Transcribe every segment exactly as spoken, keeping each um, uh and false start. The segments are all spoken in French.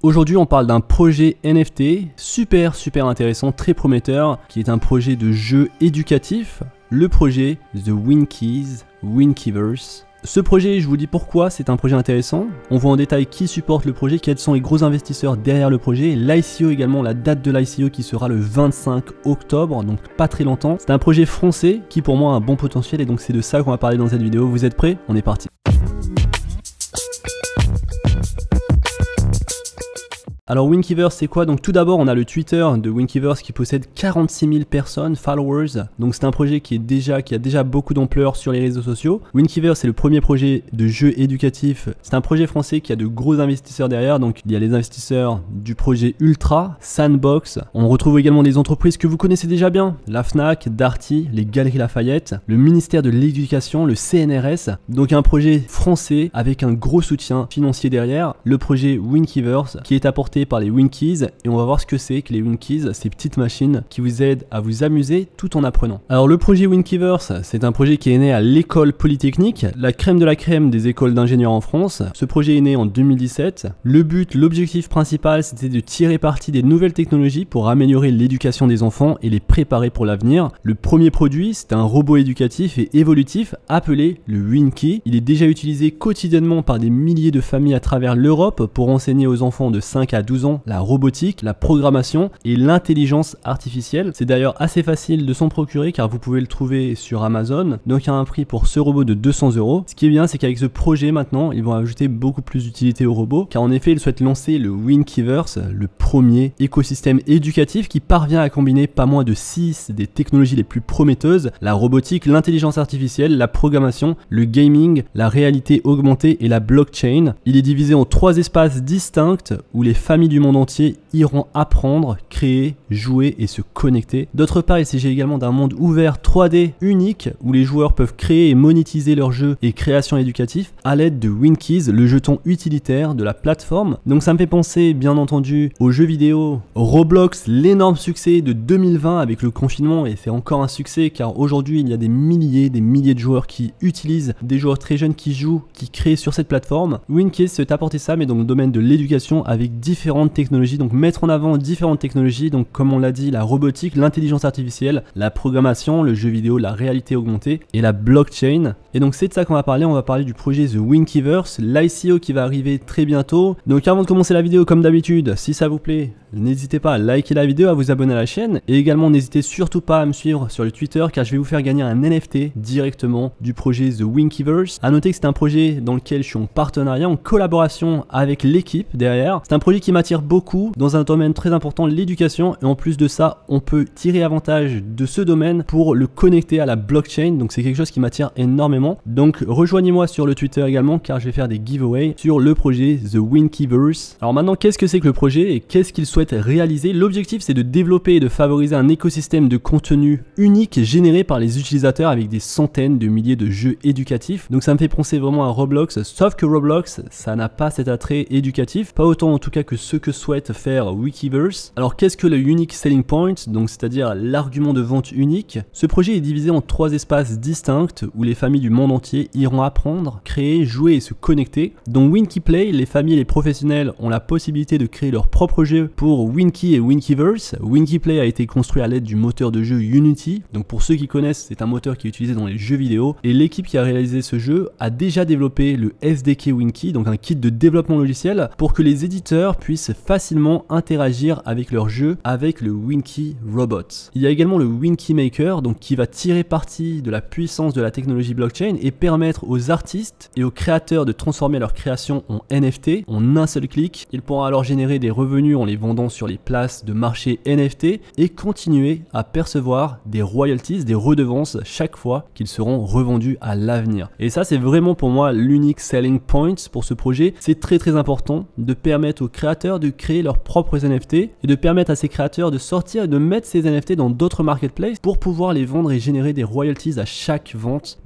Aujourd'hui on parle d'un projet N F T super super intéressant, très prometteur, qui est un projet de jeu éducatif, le projet The Winkeys, Winkeverse. Ce projet, je vous dis pourquoi c'est un projet intéressant. On voit en détail qui supporte le projet, quels sont les gros investisseurs derrière le projet, l'I C O également, la date de l'I C O qui sera le vingt-cinq octobre, donc pas très longtemps. C'est un projet français qui pour moi a un bon potentiel et donc c'est de ça qu'on va parler dans cette vidéo. Vous êtes prêts? On est parti. Alors Winkeverse c'est quoi? Donc tout d'abord on a le Twitter de Winkeverse qui possède quarante-six mille personnes, followers. Donc c'est un projet qui est déjà qui a déjà beaucoup d'ampleur sur les réseaux sociaux. Winkeverse c'est le premier projet de jeu éducatif. C'est un projet français qui a de gros investisseurs derrière. Donc il y a les investisseurs du projet Ultra, Sandbox. On retrouve également des entreprises que vous connaissez déjà bien, la Fnac, Darty, les Galeries Lafayette, le ministère de l'Éducation, le C N R S. Donc un projet français avec un gros soutien financier derrière. Le projet Winkeverse qui est apporté par les Winkeys et on va voir ce que c'est que les Winkeys, ces petites machines qui vous aident à vous amuser tout en apprenant. Alors le projet Winkeverse, c'est un projet qui est né à l'école polytechnique, la crème de la crème des écoles d'ingénieurs en France. Ce projet est né en deux mille dix-sept. Le but, l'objectif principal, c'était de tirer parti des nouvelles technologies pour améliorer l'éducation des enfants et les préparer pour l'avenir. Le premier produit, c'est un robot éducatif et évolutif appelé le Winkey. Il est déjà utilisé quotidiennement par des milliers de familles à travers l'Europe pour enseigner aux enfants de cinq à douze ans la robotique, la programmation et l'intelligence artificielle. C'est d'ailleurs assez facile de s'en procurer car vous pouvez le trouver sur Amazon, donc à un prix pour ce robot de deux cents euros. Ce qui est bien, c'est qu'avec ce projet maintenant, ils vont ajouter beaucoup plus d'utilité au robot car en effet, ils souhaitent lancer le Winkeverse, le premier écosystème éducatif qui parvient à combiner pas moins de six des technologies les plus prometteuses, la robotique, l'intelligence artificielle, la programmation, le gaming, la réalité augmentée et la blockchain. Il est divisé en trois espaces distincts où les familles du monde entier iront apprendre, créer, jouer et se connecter. D'autre part, il s'agit également d'un monde ouvert trois D unique où les joueurs peuvent créer et monétiser leurs jeux et créations éducatives à l'aide de Winkeys, le jeton utilitaire de la plateforme. Donc ça me fait penser bien entendu aux jeux vidéo Roblox, l'énorme succès de deux mille vingt avec le confinement, et c'est encore un succès car aujourd'hui il y a des milliers, des milliers de joueurs qui utilisent, des joueurs très jeunes qui jouent, qui créent sur cette plateforme. Winkeys s'est apporté ça mais dans le domaine de l'éducation avec différentes technologies, donc mettre en avant différentes technologies, donc comme on l'a dit, la robotique, l'intelligence artificielle, la programmation, le jeu vidéo, la réalité augmentée et la blockchain. Et donc c'est de ça qu'on va parler, on va parler du projet The Winkeverse, l'I C O qui va arriver très bientôt. Donc avant de commencer la vidéo, comme d'habitude, si ça vous plaît, n'hésitez pas à liker la vidéo, à vous abonner à la chaîne et également n'hésitez surtout pas à me suivre sur le Twitter car je vais vous faire gagner un N F T directement du projet The Winkeverse. A noter que c'est un projet dans lequel je suis en partenariat, en collaboration avec l'équipe derrière. C'est un projet qui m'attire beaucoup dans un domaine très important, l'éducation, et en plus de ça, on peut tirer avantage de ce domaine pour le connecter à la blockchain, donc c'est quelque chose qui m'attire énormément. Donc rejoignez-moi sur le Twitter également car je vais faire des giveaways sur le projet The Winkeverse. Alors maintenant, qu'est-ce que c'est que le projet et qu'est-ce qu'il souhaite réaliser? L'objectif c'est de développer et de favoriser un écosystème de contenu unique généré par les utilisateurs avec des centaines de milliers de jeux éducatifs. Donc ça me fait penser vraiment à Roblox, sauf que Roblox ça n'a pas cet attrait éducatif, pas autant en tout cas que ce que souhaite faire Winkeverse. Alors qu'est-ce que le Unique Selling Point, donc c'est-à-dire l'argument de vente unique? Ce projet est divisé en trois espaces distincts où les familles du monde entier iront apprendre, créer, jouer et se connecter. Dans Winkey Play, les familles et les professionnels ont la possibilité de créer leur propre jeu pour Winkey et Winkeverse. Winkey Play a été construit à l'aide du moteur de jeu Unity. Donc pour ceux qui connaissent, c'est un moteur qui est utilisé dans les jeux vidéo et l'équipe qui a réalisé ce jeu a déjà développé le S D K Winkey, donc un kit de développement logiciel pour que les éditeurs puissent facilement interagir avec leur jeu avec le Winkey Robot. Il y a également le Winkey Maker, donc qui va tirer parti de la puissance de la technologie blockchain et permettre aux artistes et aux créateurs de transformer leur création en N F T en un seul clic. Ils pourront alors générer des revenus en les vendant sur les places de marché N F T et continuer à percevoir des royalties, des redevances chaque fois qu'ils seront revendus à l'avenir. Et ça, c'est vraiment pour moi l'unique selling point pour ce projet. C'est très très important de permettre aux créateurs de créer leurs propres N F T et de permettre à ces créateurs de sortir et de mettre ces N F T dans d'autres marketplaces pour pouvoir les vendre et générer des royalties à chaque vente. Donc ça, c'est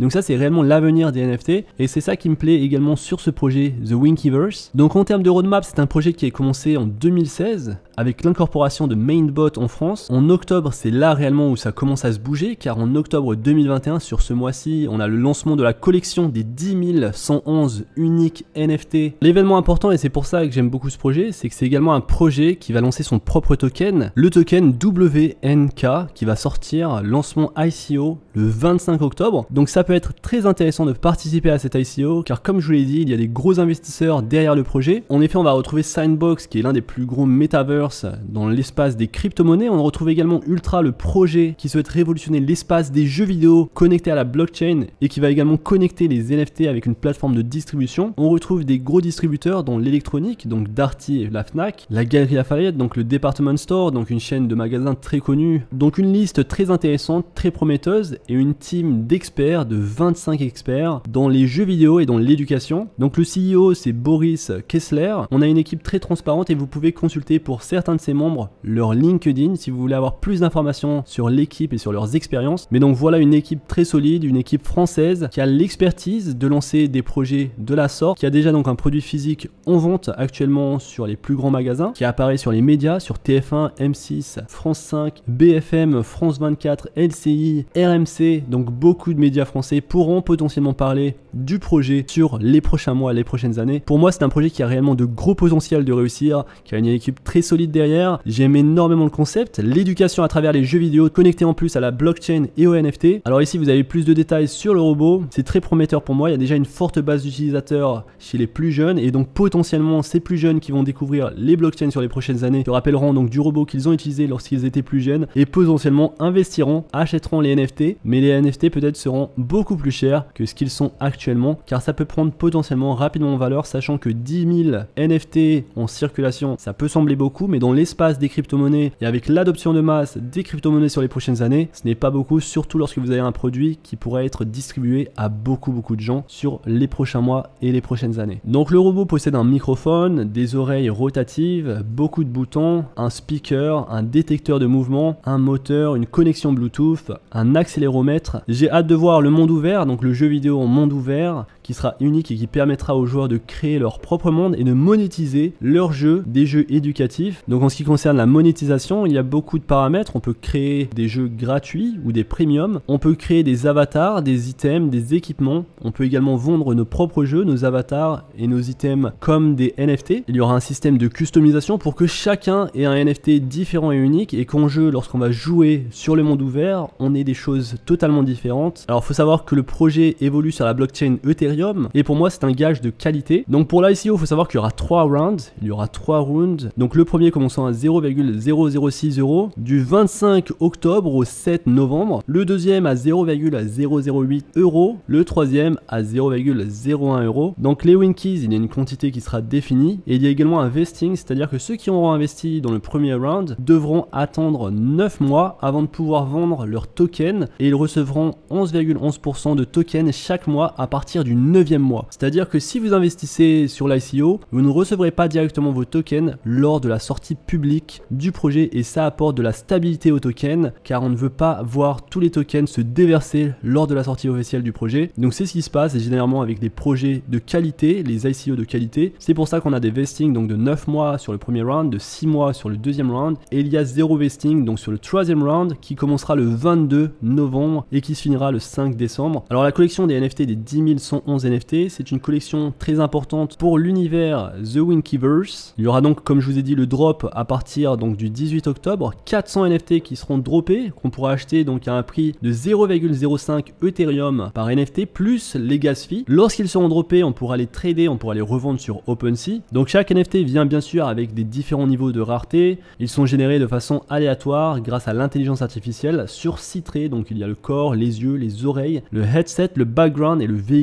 réellement l'avenir des N F T et c'est ça qui me plaît également sur ce projet The Winkiverse. Donc en termes de roadmap, c'est un projet qui a commencé en deux mille seize avec l'incorporation de Mainbot en France. En octobre, c'est là réellement où ça commence à se bouger, car en octobre deux mille vingt et un, sur ce mois-ci, on a le lancement de la collection des dix mille cent onze uniques N F T. L'événement important, et c'est pour ça que j'aime beaucoup ce projet, c'est que c'est également un projet qui va lancer son propre token, le token W N K, qui va sortir lancement I C O le vingt-cinq octobre. Donc ça peut être très intéressant de participer à cet I C O, car comme je vous l'ai dit, il y a des gros investisseurs derrière le projet. En effet, on va retrouver Sandbox, qui est l'un des plus gros metaverse dans l'espace des crypto-monnaies. On retrouve également Ultra, le projet qui souhaite révolutionner l'espace des jeux vidéo connectés à la blockchain et qui va également connecter les N F T avec une plateforme de distribution. On retrouve des gros distributeurs dans l'électronique, donc Darty et la Fnac, la Galerie Lafayette, donc le Department Store, donc une chaîne de magasins très connue. Donc une liste très intéressante, très prometteuse et une team d'experts, de vingt-cinq experts dans les jeux vidéo et dans l'éducation. Donc le C E O, c'est Boris Kessler. On a une équipe très transparente et vous pouvez consulter pour certains certains de ses membres leur LinkedIn si vous voulez avoir plus d'informations sur l'équipe et sur leurs expériences. Mais donc voilà une équipe très solide, une équipe française qui a l'expertise de lancer des projets de la sorte, qui a déjà donc un produit physique en vente actuellement sur les plus grands magasins, qui apparaît sur les médias, sur T F un, M six, France cinq, B F M, France vingt-quatre, L C I, R M C. Donc beaucoup de médias français pourront potentiellement parler du projet sur les prochains mois, les prochaines années. Pour moi, c'est un projet qui a réellement de gros potentiel de réussir, qui a une équipe très solide derrière. J'aime énormément le concept, l'éducation à travers les jeux vidéo connectés en plus à la blockchain et au N F T. Alors ici vous avez plus de détails sur le robot, c'est très prometteur pour moi, il y a déjà une forte base d'utilisateurs chez les plus jeunes et donc potentiellement ces plus jeunes qui vont découvrir les blockchains sur les prochaines années se rappelleront donc du robot qu'ils ont utilisé lorsqu'ils étaient plus jeunes et potentiellement investiront, achèteront les N F T, mais les N F T peut-être seront beaucoup plus chers que ce qu'ils sont actuellement car ça peut prendre potentiellement rapidement en valeur, sachant que dix mille N F T en circulation ça peut sembler beaucoup, mais dans l'espace des crypto-monnaies et avec l'adoption de masse des crypto-monnaies sur les prochaines années, ce n'est pas beaucoup, surtout lorsque vous avez un produit qui pourrait être distribué à beaucoup beaucoup de gens sur les prochains mois et les prochaines années. Donc le robot possède un microphone, des oreilles rotatives, beaucoup de boutons, un speaker, un détecteur de mouvement, un moteur, une connexion Bluetooth, un accéléromètre. J'ai hâte de voir le monde ouvert, donc le jeu vidéo en monde ouvert, qui sera unique et qui permettra aux joueurs de créer leur propre monde et de monétiser leurs jeux, des jeux éducatifs. Donc en ce qui concerne la monétisation, il y a beaucoup de paramètres. On peut créer des jeux gratuits ou des premiums. On peut créer des avatars, des items, des équipements. On peut également vendre nos propres jeux, nos avatars et nos items comme des N F T. Il y aura un système de customisation pour que chacun ait un N F T différent et unique et qu'en jeu, lorsqu'on va jouer sur le monde ouvert, on ait des choses totalement différentes. Alors il faut savoir que le projet évolue sur la blockchain Ethereum et pour moi c'est un gage de qualité. Donc pour l'I C O, il faut savoir qu'il y aura trois rounds. Il y aura trois rounds. Donc le premier commençant à zéro virgule zéro zéro six euros du vingt-cinq octobre au sept novembre. Le deuxième à zéro virgule zéro zéro huit euros. Le troisième à zéro virgule zéro un euros. Donc les Winkies, il y a une quantité qui sera définie et il y a également un vesting, c'est-à-dire que ceux qui auront investi dans le premier round devront attendre neuf mois avant de pouvoir vendre leur token et ils recevront onze virgule onze pour cent de tokens chaque mois à partir du neuvième mois. C'est-à-dire que si vous investissez sur l'I C O, vous ne recevrez pas directement vos tokens lors de la sortie publique du projet et ça apporte de la stabilité au token car on ne veut pas voir tous les tokens se déverser lors de la sortie officielle du projet. Donc c'est ce qui se passe et généralement avec des projets de qualité, les I C O de qualité. C'est pour ça qu'on a des vestings donc de neuf mois sur le premier round, de six mois sur le deuxième round et il y a zéro vesting donc sur le troisième round qui commencera le vingt-deux novembre et qui se finira le cinq décembre. Alors la collection des N F T des dix mille cent onze N F T, c'est une collection très importante pour l'univers The Winkiverse. Il y aura donc, comme je vous ai dit, le drop à partir donc du dix-huit octobre, quatre cents N F T qui seront droppés, qu'on pourra acheter donc à un prix de zéro virgule zéro cinq Ethereum par N F T plus les gas fees. Lorsqu'ils seront droppés, on pourra les trader, on pourra les revendre sur OpenSea. Donc chaque N F T vient bien sûr avec des différents niveaux de rareté. Ils sont générés de façon aléatoire grâce à l'intelligence artificielle sur Citré. Donc il y a le corps, les yeux, les oreilles, le headset, le background et le véhicule.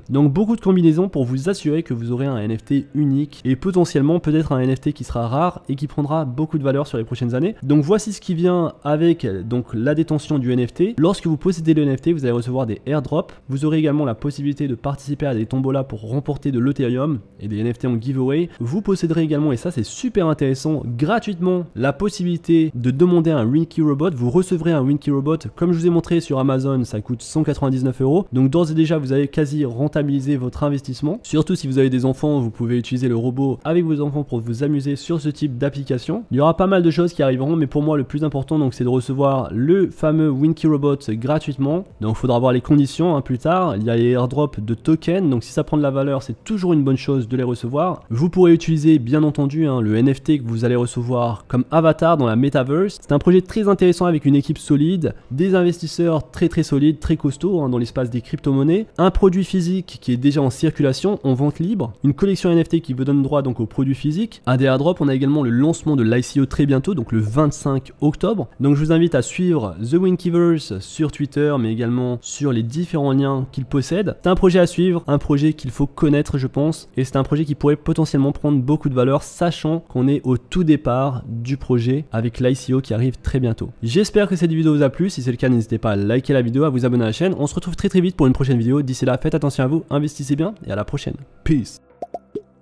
Donc beaucoup de combinaisons pour vous assurer que vous aurez un N F T unique et potentiellement peut-être un N F T qui sera rare et qui prendra beaucoup de valeur sur les prochaines années. Donc voici ce qui vient avec donc la détention du N F T. Lorsque vous possédez le N F T, vous allez recevoir des airdrops. Vous aurez également la possibilité de participer à des tombolas pour remporter de l'Ethereum et des N F T en giveaway. Vous posséderez également, et ça c'est super intéressant, gratuitement la possibilité de demander un Winky Robot. Vous recevrez un Winky Robot, comme je vous ai montré sur Amazon, ça coûte cent quatre-vingt-dix-neuf euros. Donc d'ores et déjà, vous avez quasi rentabilisé votre investissement. Surtout si vous avez des enfants, vous pouvez utiliser le robot avec vos enfants pour vous amuser sur ce type d'application. Il y aura pas mal de choses qui arriveront, mais pour moi le plus important donc c'est de recevoir le fameux Winky Robot gratuitement. Donc il faudra voir les conditions hein, plus tard. Il y a les airdrops de tokens, donc si ça prend de la valeur, c'est toujours une bonne chose de les recevoir. Vous pourrez utiliser bien entendu hein, le N F T que vous allez recevoir comme avatar dans la Metaverse. C'est un projet très intéressant avec une équipe solide, des investisseurs très très solides, très costauds hein, dans l'espace des crypto-monnaies, un produit physique qui est déjà en circulation, en vente libre, une collection N F T qui vous donne droit donc aux produits physiques, à des airdrops. On a également le lancement de l'I C O très bientôt, donc le vingt-cinq octobre. Donc je vous invite à suivre The Winkyverse sur Twitter, mais également sur les différents liens qu'il possède. C'est un projet à suivre, un projet qu'il faut connaître je pense, et c'est un projet qui pourrait potentiellement prendre beaucoup de valeur, sachant qu'on est au tout départ du projet avec l'I C O qui arrive très bientôt. J'espère que cette vidéo vous a plu. Si c'est le cas, n'hésitez pas à liker la vidéo, à vous abonner à la chaîne. On se retrouve très très vite pour une prochaine vidéo. D'ici là, faites attention à vous, investissez bien et à la prochaine. Peace.